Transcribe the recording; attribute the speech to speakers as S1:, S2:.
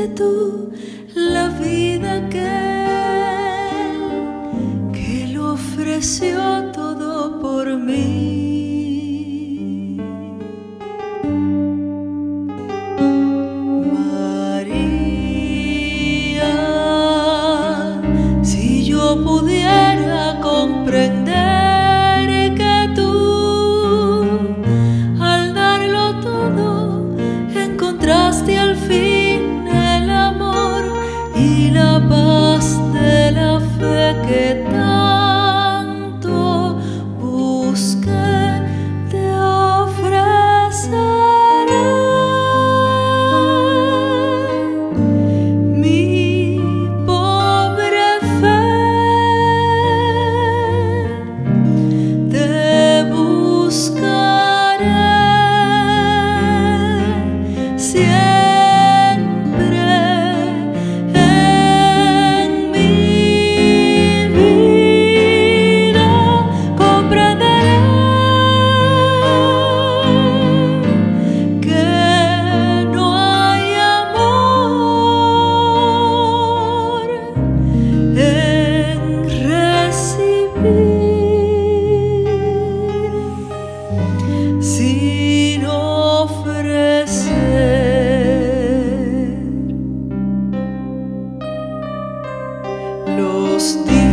S1: diste tú la vida que lo ofreció todo por mí. María, si yo pudiera comprender que tú, al darlo todo, encontraste al fin el amor y la paz de la fe que tanto busqué, te ofreceré mi pobre fe. Te buscaré siempre en mi vida. Comprenderé que no hay amor en recibir sin ofrecer. Los días